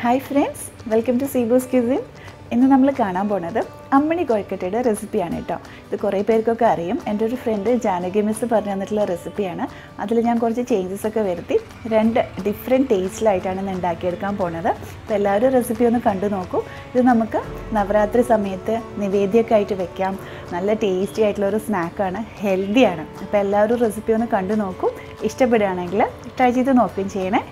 Hi friends, welcome to Seebo's Cuisine. ഇന്ന് നമ്മൾ കാണാൻ പോകുന്നത് അമ്മിണി കൊഴുക്കട്ടയുടെ റെസിപ്പിയാണ് കേട്ടോ. ഇത് കുറേ പേർക്കൊക്കെ അറിയും. എൻ്റെ ഒരു ഫ്രണ്ട് ജാനകി മിസ് പറഞ്ഞു തന്നിട്ടുള്ള റെസിപ്പിയാണ്. അതിൽ ഞാൻ കുറച്ച് ചേഞ്ചസ് ഒക്കെ വരുത്തി രണ്ട് ഡിഫറെൻറ്റ് ടേസ്റ്റിലായിട്ടാണ് ഇന്ന് ഉണ്ടാക്കിയെടുക്കാൻ പോകുന്നത്. അപ്പോൾ എല്ലാവരും റെസിപ്പി ഒന്ന് കണ്ടു നോക്കൂ. ഇത് നമുക്ക് നവരാത്രി സമയത്ത് നിവേദ്യമൊക്കെ ആയിട്ട് വെക്കാം. നല്ല ടേസ്റ്റി ആയിട്ടുള്ള ഒരു സ്നാക്കാണ്, ഹെൽത്തിയാണ്. അപ്പോൾ എല്ലാവരും റെസിപ്പി ഒന്ന് കണ്ടു നോക്കൂ. ഇഷ്ടപ്പെടുകയാണെങ്കിൽ ട്രൈ ചെയ്ത് നോക്കുകയും ചെയ്യണേ.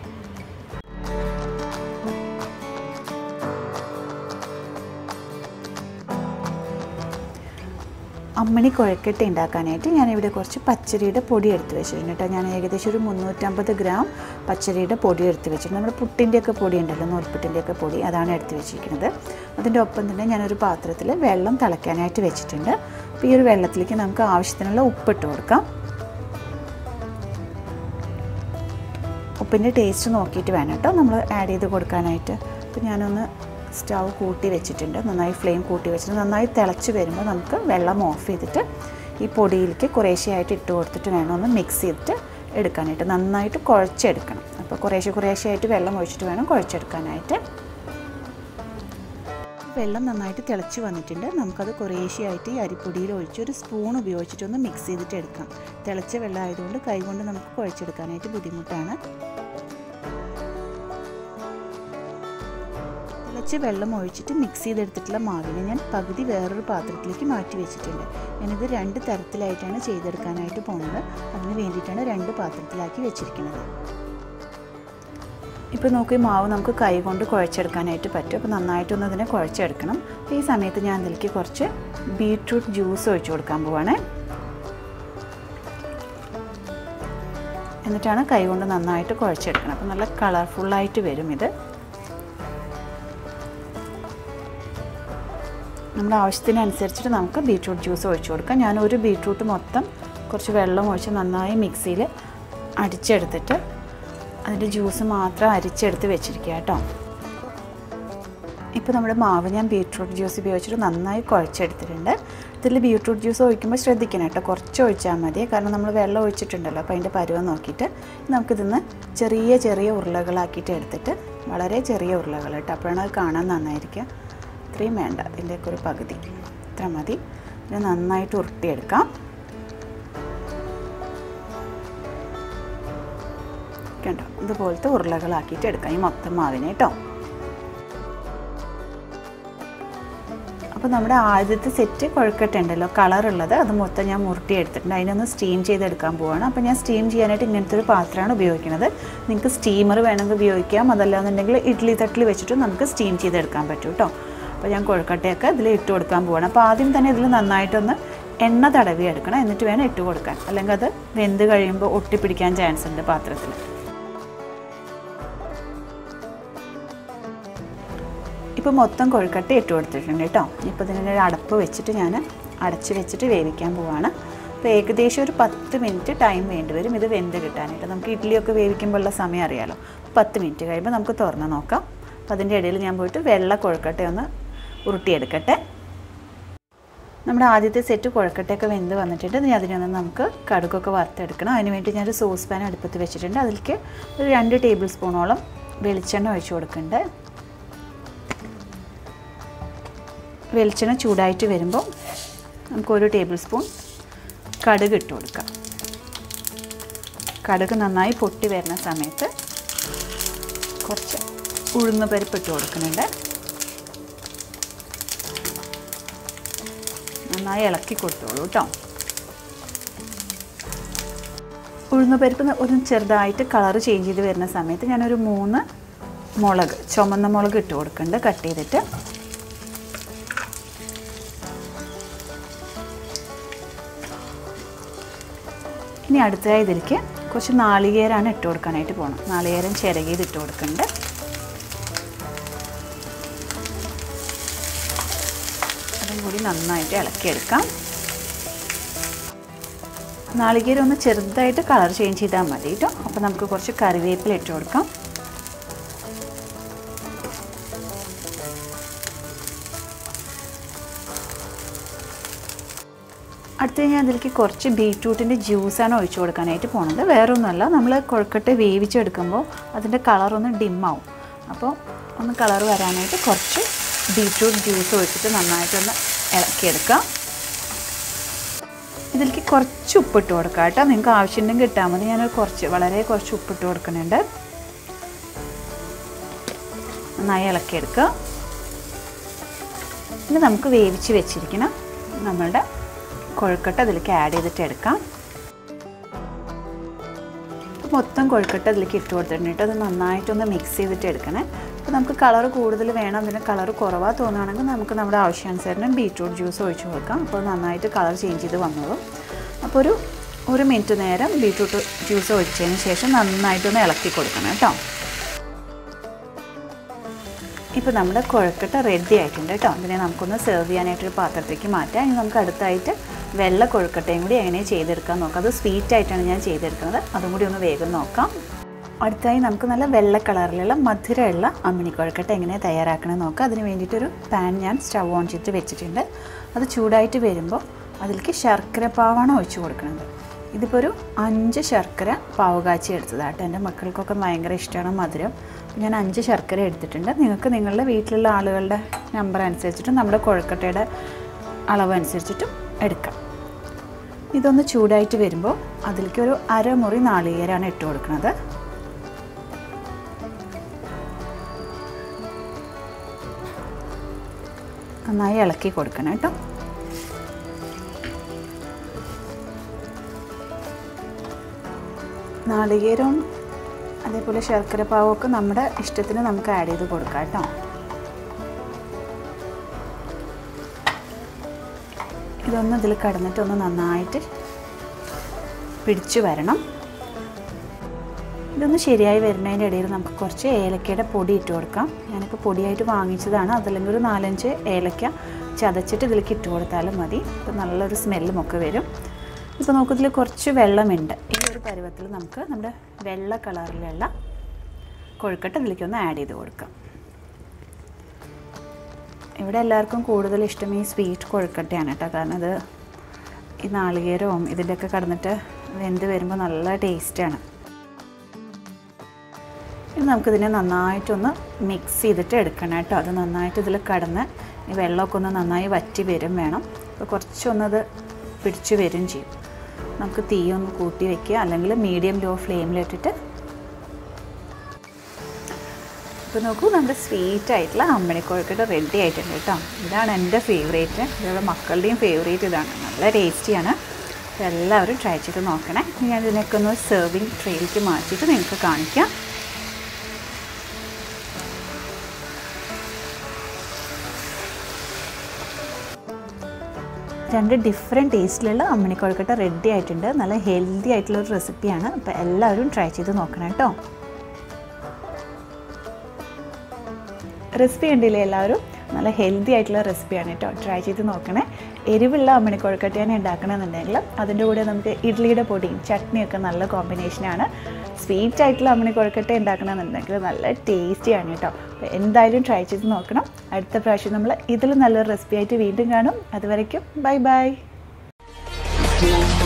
അമ്മിണി കൊഴുക്കട്ട ഉണ്ടാക്കാനായിട്ട് ഞാനിവിടെ കുറച്ച് പച്ചരിയുടെ പൊടി എടുത്ത് വെച്ചിട്ടുണ്ട് കേട്ടോ. ഞാൻ ഏകദേശം ഒരു 350 ഗ്രാം പച്ചരിയുടെ പൊടി എടുത്ത് വെച്ചിട്ടുണ്ട്. നമ്മുടെ പുട്ടിൻ്റെയൊക്കെ പൊടി ഉണ്ടല്ലോ, നൂൽപ്പുട്ടിൻ്റെയൊക്കെ പൊടി, അതാണ് എടുത്ത് വെച്ചിരിക്കുന്നത്. അതിൻ്റെ ഒപ്പം തന്നെ ഞാനൊരു പാത്രത്തിൽ വെള്ളം തിളയ്ക്കാനായിട്ട് വെച്ചിട്ടുണ്ട്. അപ്പോൾ ഈ ഒരു വെള്ളത്തിലേക്ക് നമുക്ക് ആവശ്യത്തിനുള്ള ഉപ്പിട്ട് കൊടുക്കാം. ഉപ്പിൻ്റെ ടേസ്റ്റ് നോക്കിയിട്ട് വേണം കേട്ടോ നമ്മൾ ആഡ് ചെയ്ത് കൊടുക്കാനായിട്ട്. അപ്പോൾ ഞാനൊന്ന് സ്റ്റൗ കൂട്ടി വെച്ചിട്ടുണ്ട്, നന്നായി ഫ്ലെയിം കൂട്ടി വെച്ചിട്ട് നന്നായി തിളച്ച് വരുമ്പോൾ നമുക്ക് വെള്ളം ഓഫ് ചെയ്തിട്ട് ഈ പൊടിയിലേക്ക് കുറേശ്ശെയായിട്ട് ഇട്ട് കൊടുത്തിട്ട് വേണം ഒന്ന് മിക്സ് ചെയ്തിട്ട് എടുക്കാനായിട്ട്. നന്നായിട്ട് കുഴച്ചെടുക്കണം. അപ്പോൾ കുറേശ്ശെയായിട്ട് വെള്ളം ഒഴിച്ചിട്ട് വേണം കുഴച്ചെടുക്കാനായിട്ട്. വെള്ളം നന്നായിട്ട് തിളച്ച് വന്നിട്ടുണ്ട്. നമുക്കത് കുറേശ്ശെയായിട്ട് ഈ അരിപ്പൊടിയിൽ ഒഴിച്ച് ഒരു സ്പൂൺ ഉപയോഗിച്ചിട്ടൊന്ന് മിക്സ് ചെയ്തിട്ട് എടുക്കാം. തിളച്ച വെള്ളം ആയതുകൊണ്ട് കൈകൊണ്ട് നമുക്ക് കുഴച്ചെടുക്കാനായിട്ട് ബുദ്ധിമുട്ടാണ്. തിളച്ച് വെള്ളം ഒഴിച്ചിട്ട് മിക്സ് ചെയ്തെടുത്തിട്ടുള്ള മാവിനെ ഞാൻ പകുതി വേറൊരു പാത്രത്തിലേക്ക് മാറ്റി വെച്ചിട്ടുണ്ട്. ഞാനിത് രണ്ട് തരത്തിലായിട്ടാണ് ചെയ്തെടുക്കാനായിട്ട് പോകുന്നത്. അതിന് വേണ്ടിയിട്ടാണ് രണ്ട് പാത്രത്തിലാക്കി വെച്ചിരിക്കുന്നത്. ഇപ്പോൾ നോക്കി മാവ് നമുക്ക് കൈ കൊണ്ട് കുഴച്ചെടുക്കാനായിട്ട് പറ്റും. അപ്പോൾ നന്നായിട്ടൊന്ന് അതിനെ കുഴച്ചെടുക്കണം. അപ്പോൾ ഈ സമയത്ത് ഞാൻ അതിലേക്ക് കുറച്ച് ബീട്രൂട്ട് ജ്യൂസ് ഒഴിച്ചു കൊടുക്കാൻ പോവാണ്. എന്നിട്ടാണ് കൈ കൊണ്ട് നന്നായിട്ട് കുഴച്ചെടുക്കണം. അപ്പോൾ നല്ല കളർഫുള്ളായിട്ട് വരും ഇത്. നമ്മുടെ ആവശ്യത്തിനനുസരിച്ചിട്ട് നമുക്ക് ബീട്രൂട്ട് ജ്യൂസ് ഒഴിച്ചു കൊടുക്കാം. ഞാൻ ഒരു ബീട്രൂട്ട് മൊത്തം കുറച്ച് വെള്ളം ഒഴിച്ച് നന്നായി മിക്സിയിൽ അടിച്ചെടുത്തിട്ട് അതിൻ്റെ ജ്യൂസ് മാത്രം അരിച്ചെടുത്ത് വെച്ചിരിക്കുക കേട്ടോ. ഇപ്പോൾ നമ്മുടെ മാവ് ഞാൻ ബീട്രൂട്ട് ജ്യൂസ് ഉപയോഗിച്ചിട്ട് നന്നായി കുഴച്ചെടുത്തിട്ടുണ്ട്. ഇതിൽ ബീട്രൂട്ട് ജ്യൂസ് ഒഴിക്കുമ്പോൾ ശ്രദ്ധിക്കണം കേട്ടോ, കുറച്ച് ഒഴിച്ചാൽ മതി. കാരണം നമ്മൾ വെള്ളം ഒഴിച്ചിട്ടുണ്ടല്ലോ. അപ്പോൾ അതിൻ്റെ പരുവം നോക്കിയിട്ട് നമുക്കിതിന്ന് ചെറിയ ഉരുളകളാക്കിയിട്ട് എടുത്തിട്ട്, വളരെ ചെറിയ ഉരുളകൾ കേട്ടോ, അപ്പോഴാണ് അത് കാണാൻ നന്നായിരിക്കുക. ഇത്രയും വേണ്ട, ഇതിൻ്റെയൊക്കെ ഒരു പകുതി ഇത്ര മതി. ഇത് നന്നായിട്ട് ഉരുട്ടിയെടുക്കാം. കണ്ടോ, ഇതുപോലത്തെ ഉരുളകളാക്കിയിട്ട് എടുക്കാം ഈ മൊത്തം മാവിനെ കേട്ടോ. അപ്പോൾ നമ്മുടെ ആദ്യത്തെ സെറ്റ് കൊഴുക്കട്ട ഉണ്ടല്ലോ, കളറുള്ളത്, അത് മൊത്തം ഞാൻ മുറുട്ടിയെടുത്തിട്ടുണ്ട്. അതിനൊന്ന് സ്റ്റീം ചെയ്തെടുക്കാൻ പോവാണ്. അപ്പോൾ ഞാൻ സ്റ്റീം ചെയ്യാനായിട്ട് ഇങ്ങനത്തെ ഒരു പാത്രമാണ് ഉപയോഗിക്കുന്നത്. നിങ്ങൾക്ക് സ്റ്റീമർ വേണമെങ്കിൽ ഉപയോഗിക്കാം. അതല്ലാന്നുണ്ടെങ്കിൽ ഇഡ്ഡലി തട്ടിൽ വെച്ചിട്ട് നമുക്ക് സ്റ്റീം ചെയ്തെടുക്കാൻ പറ്റും കേട്ടോ. അപ്പോൾ ഞാൻ കൊഴുക്കട്ടയൊക്കെ ഇതിൽ ഇട്ട് കൊടുക്കാൻ പോവാണ്. അപ്പോൾ ആദ്യം തന്നെ ഇതിൽ നന്നായിട്ടൊന്ന് എണ്ണ തടവി എടുക്കണം, എന്നിട്ട് വേണം ഇട്ട് കൊടുക്കാൻ. അല്ലെങ്കിൽ അത് വെന്ത് കഴിയുമ്പോൾ ഒട്ടിപ്പിടിക്കാൻ ചാൻസ് ഉണ്ട് പാത്രത്തിൽ. ഇപ്പോൾ മൊത്തം കൊഴുക്കട്ട ഇട്ട് കൊടുത്തിട്ടുണ്ട് കേട്ടോ. ഇപ്പോൾ ഇതിൻ്റെ ഒരു അടപ്പ് വെച്ചിട്ട് ഞാൻ അടച്ച് വെച്ചിട്ട് വേവിക്കാൻ പോവാണ്. അപ്പോൾ ഏകദേശം ഒരു 10 മിനിറ്റ് ടൈം വേണ്ടി വരും ഇത് വെന്ത് കിട്ടാനായിട്ട്. നമുക്ക് ഇഡ്ഡലിയൊക്കെ വേവിക്കുമ്പോഴുള്ള സമയം അറിയാമല്ലോ. 10 മിനിറ്റ് കഴിയുമ്പോൾ നമുക്ക് തുറന്ന് നോക്കാം. അപ്പോൾ അതിൻ്റെ ഇടയിൽ ഞാൻ പോയിട്ട് വെള്ള കൊഴുക്കട്ടയൊന്ന് ഉരുട്ടിയെടുക്കട്ടെ. നമ്മുടെ ആദ്യത്തെ സെറ്റ് കൊഴുക്കട്ടയൊക്കെ വെന്ത് വന്നിട്ടുണ്ട്. ഇനി അതിനൊന്ന് നമുക്ക് കടുകൊക്കെ വറുത്തെടുക്കണം. അതിന് വേണ്ടി ഞാനൊരു സോസ് പാൻ അടുപ്പത്ത് വെച്ചിട്ടുണ്ട്. അതിലേക്ക് ഒരു 2 ടേബിൾ സ്പൂണോളം വെളിച്ചെണ്ണ ഒഴിച്ച് കൊടുക്കുന്നുണ്ട്. വെളിച്ചെണ്ണ ചൂടായിട്ട് വരുമ്പോൾ നമുക്ക് 1 ടേബിൾ സ്പൂൺ കടുക് ഇട്ട് കൊടുക്കാം. കടുക് നന്നായി പൊട്ടി വരുന്ന സമയത്ത് കുറച്ച് ഉഴുന്ന് പരിപ്പ് ഇട്ട് കൊടുക്കുന്നുണ്ട്. നന്നായി ഇളക്കി കൊടുത്തോളൂ കേട്ടോ. ഉഴുന്ന് പരിപ്പ് ഒന്ന് ചെറുതായിട്ട് കളർ ചേഞ്ച് ചെയ്ത് വരുന്ന സമയത്ത് ഞാനൊരു 3 മുളക്, ചുമന്ന മുളക് ഇട്ട് കൊടുക്കുന്നുണ്ട്, കട്ട് ചെയ്തിട്ട്. ഇനി അടുത്തതായി ഇതിലേക്ക് കുറച്ച് നാളികേരമാണ് ഇട്ട് കൊടുക്കാനായിട്ട് പോകണം. നാളികേരം ചിരകിയത് ഇട്ട് കൊടുക്കുന്നുണ്ട്. അതും കൂടി നന്നായിട്ട് ഇളക്കിയെടുക്കാം. നാളികേരം ഒന്ന് ചെറുതായിട്ട് കളർ ചേഞ്ച് ചെയ്താൽ മതി കേട്ടോ. അപ്പോൾ നമുക്ക് കുറച്ച് കറിവേപ്പില ഇട്ട് കൊടുക്കാം. അടുത്ത ഞാൻ അതിലേക്ക് കുറച്ച് ബീറ്റ്റൂട്ടിൻ്റെ ജ്യൂസാണ് ഒഴിച്ചു കൊടുക്കാനായിട്ട് പോകുന്നത്. വേറെ ഒന്നുമല്ല, നമ്മൾ കൊഴുക്കട്ട വേവിച്ചെടുക്കുമ്പോൾ അതിൻ്റെ കളറൊന്ന് ഡിമ്മാവും. അപ്പോൾ ഒന്ന് കളർ വരാനായിട്ട് കുറച്ച് ബീറ്റ്റൂട്ട് ജ്യൂസ് ഒഴിച്ചിട്ട് നന്നായിട്ടൊന്ന് ഇളക്കിയെടുക്കാം. ഇതിലേക്ക് കുറച്ച് ഉപ്പിട്ട് കൊടുക്കാം കേട്ടോ. നിങ്ങൾക്ക് ആവശ്യമുണ്ടെങ്കിൽ ഇട്ടാൽ മതി. ഞാനൊരു വളരെ കുറച്ച് ഉപ്പിട്ട് കൊടുക്കുന്നുണ്ട്. നന്നായി ഇളക്കിയെടുക്കുക. ഇനി നമുക്ക് വേവിച്ച് വെച്ചിരിക്കണം നമ്മളുടെ കൊഴുക്കട്ട അതിലേക്ക് ആഡ് ചെയ്തിട്ട് എടുക്കാം. മൊത്തം കൊഴുക്കട്ട അതിലേക്ക് ഇട്ട് കൊടുത്തിട്ടുണ്ട്. അത് നന്നായിട്ടൊന്ന് മിക്സ് ചെയ്തിട്ട് എടുക്കണേ. അപ്പോൾ നമുക്ക് കളർ കൂടുതൽ വേണം, അതിന് കളർ കുറവാ തോന്നുകയാണെങ്കിൽ നമുക്ക് നമ്മുടെ ആവശ്യാനുസരണം ബീറ്റ്റൂട്ട് ജ്യൂസ് ഒഴിച്ച് കൊടുക്കാം. അപ്പോൾ നന്നായിട്ട് കളർ ചേഞ്ച് ചെയ്ത് വന്നോളും. അപ്പോൾ ഒരു മിനിറ്റ് നേരം ബീറ്റ്റൂട്ട് ജ്യൂസ് ഒഴിച്ചതിന് ശേഷം നന്നായിട്ടൊന്ന് ഇളക്കി കൊടുക്കണം കേട്ടോ. ഇപ്പോൾ നമ്മുടെ കൊഴുക്കട്ട റെഡി ആയിട്ടുണ്ട് കേട്ടോ. ഇതിനെ നമുക്കൊന്ന് സെർവ് ചെയ്യാനായിട്ടൊരു പാത്രത്തേക്ക് മാറ്റാം. ഇനി നമുക്ക് അടുത്തായിട്ട് വെള്ള കൊഴുക്കട്ടയും കൂടി എങ്ങനെ ചെയ്തെടുക്കാൻ നോക്കാം. അത് സ്വീറ്റ് ആയിട്ടാണ് ഞാൻ ചെയ്തെടുക്കുന്നത്. അതും കൂടി ഒന്ന് വേഗം നോക്കാം. അടുത്തായി നമുക്ക് നല്ല വെള്ള കളറിലുള്ള മധുരമുള്ള അമ്മിണി കൊഴുക്കട്ട എങ്ങനെ തയ്യാറാക്കണമെന്ന് നോക്കാം. അതിന് വേണ്ടിയിട്ടൊരു പാൻ ഞാൻ സ്റ്റവ് ഓൺ ചെയ്തിട്ട് വെച്ചിട്ടുണ്ട്. അത് ചൂടായിട്ട് വരുമ്പോൾ അതിലേക്ക് ശർക്കര പാവാണ് ഒഴിച്ച് കൊടുക്കുന്നത്. ഇതിപ്പോൾ ഒരു 5 ശർക്കര പാവ് കാച്ചി എടുത്തതാട്ടോ. എൻ്റെ മക്കൾക്കൊക്കെ ഭയങ്കര ഇഷ്ടമാണ് മധുരം. ഞാൻ 5 ശർക്കര എടുത്തിട്ടുണ്ട്. നിങ്ങൾക്ക് നിങ്ങളുടെ വീട്ടിലുള്ള ആളുകളുടെ നമ്പർ അനുസരിച്ചിട്ടും നമ്മുടെ കൊഴുക്കട്ടയുടെ അളവ് അനുസരിച്ചിട്ടും എടുക്കാം. ഇതൊന്ന് ചൂടായിട്ട് വരുമ്പോൾ അതിലേക്ക് ഒരു അരമുറി നാളികേരമാണ് ഇട്ട് കൊടുക്കുന്നത്. നന്നായി ഇളക്കി കൊടുക്കണം കേട്ടോ. നാളികേരവും അതേപോലെ ശർക്കര പാവൊക്കെ നമ്മുടെ ഇഷ്ടത്തിന് നമുക്ക് ആഡ് ചെയ്ത് കൊടുക്കാം കേട്ടോ. ഇതൊന്ന് ഇതിൽ കടന്നിട്ട് ഒന്ന് നന്നായിട്ട് പിടിച്ചു വരണം. ഇതൊന്ന് ശരിയായി വരുന്നതിൻ്റെ ഇടയിൽ നമുക്ക് കുറച്ച് ഏലക്കയുടെ പൊടി ഇട്ട് കൊടുക്കാം. ഞാനിപ്പോൾ പൊടിയായിട്ട് വാങ്ങിച്ചതാണ്. അതല്ലെങ്കിൽ ഒരു 4-5 ഏലക്ക ചതച്ചിട്ട് ഇതിലേക്ക് ഇട്ട് കൊടുത്താലും മതി. ഇപ്പോൾ നല്ലൊരു സ്മെല്ലും ഒക്കെ വരും. ഇപ്പോൾ നമുക്ക് ഇതിൽ കുറച്ച് വെള്ളമുണ്ട്. ഈ ഒരു പരുവത്തിൽ നമുക്ക് നമ്മുടെ വെള്ള കളറിലുള്ള കൊഴുക്കട്ട ഇതിലേക്കൊന്ന് ആഡ് ചെയ്ത് കൊടുക്കാം. ഇവിടെ എല്ലാവർക്കും കൂടുതൽ ഇഷ്ടം ഈ സ്വീറ്റ് കൊഴുക്കട്ടയാണ് കേട്ടോ. കാരണം ഇത് ഈ നാളികേരവും ഇതിൻ്റെയൊക്കെ കടന്നിട്ട് വെന്ത് വരുമ്പോൾ നല്ല ടേസ്റ്റാണ്. ഇനി നമുക്കിതിനെ നന്നായിട്ടൊന്ന് മിക്സ് ചെയ്തിട്ട് എടുക്കണം കേട്ടോ. അത് നന്നായിട്ട് ഇതിൽ കടന്ന് ഈ വെള്ളമൊക്കെ ഒന്ന് നന്നായി വറ്റി വരും വേണം. അപ്പോൾ കുറച്ചൊന്നത് പിടിച്ചു വരും ചെയ്യും. നമുക്ക് തീയൊന്ന് കൂട്ടി വയ്ക്കുക, അല്ലെങ്കിൽ മീഡിയം ലോ ഫ്ലെയിമിലിട്ടിട്ട്. ഇപ്പോൾ നോക്കൂ, നമ്മുടെ സ്വീറ്റ് ആയിട്ടുള്ള അമ്മിണി കൊഴുക്കട്ട റെഡി ആയിട്ടുണ്ട് കേട്ടോ. ഇതാണ് എൻ്റെ ഫേവറേറ്റ്. ഇവരുടെ മക്കളുടെയും ഫേവറേറ്റ് ഇതാണ്. നല്ല ടേസ്റ്റിയാണ്. അപ്പോൾ എല്ലാവരും ട്രൈ ചെയ്ത് നോക്കണേ. ഞാൻ ഇതിനൊക്കെ ഒന്ന് സെർവിങ് ട്രേയിലേക്ക് മാറ്റിയിട്ട് നിങ്ങൾക്ക് കാണിക്കാം. രണ്ട് ഡിഫറെൻറ്റ് ടേസ്റ്റിലുള്ള അമ്മിണി കൊഴുക്കട്ട റെഡി ആയിട്ടുണ്ട്. നല്ല ഹെൽത്തി ആയിട്ടുള്ളൊരു റെസിപ്പിയാണ്. അപ്പോൾ എല്ലാവരും ട്രൈ ചെയ്ത് നോക്കണം കേട്ടോ. റെസിപ്പി കണ്ടില്ലേ എല്ലാവരും? നല്ല ഹെൽത്തി ആയിട്ടുള്ള റെസിപ്പിയാണ് കേട്ടോ. ട്രൈ ചെയ്ത് നോക്കണേ. എരിവുള്ള അമ്മിണി കൊഴുക്കട്ടയാണ് ഉണ്ടാക്കണമെന്നുണ്ടെങ്കിൽ അതിൻ്റെ കൂടെ നമുക്ക് ഇഡ്ഡലിയുടെ പൊടിയും ചട്നിയൊക്കെ നല്ല കോമ്പിനേഷനാണ്. സ്വീറ്റ് ആയിട്ടുള്ള അമ്മിണി കൊഴുക്കട്ട ഉണ്ടാക്കണമെന്നുണ്ടെങ്കിൽ നല്ല ടേസ്റ്റിയാണ് കേട്ടോ. അപ്പോൾ എന്തായാലും ട്രൈ ചെയ്ത് നോക്കണം. അടുത്ത പ്രാവശ്യം നമ്മൾ ഇതിൽ നല്ലൊരു റെസിപ്പി ആയിട്ട് വീണ്ടും കാണും. അതുവരയ്ക്കും ബൈ ബൈ.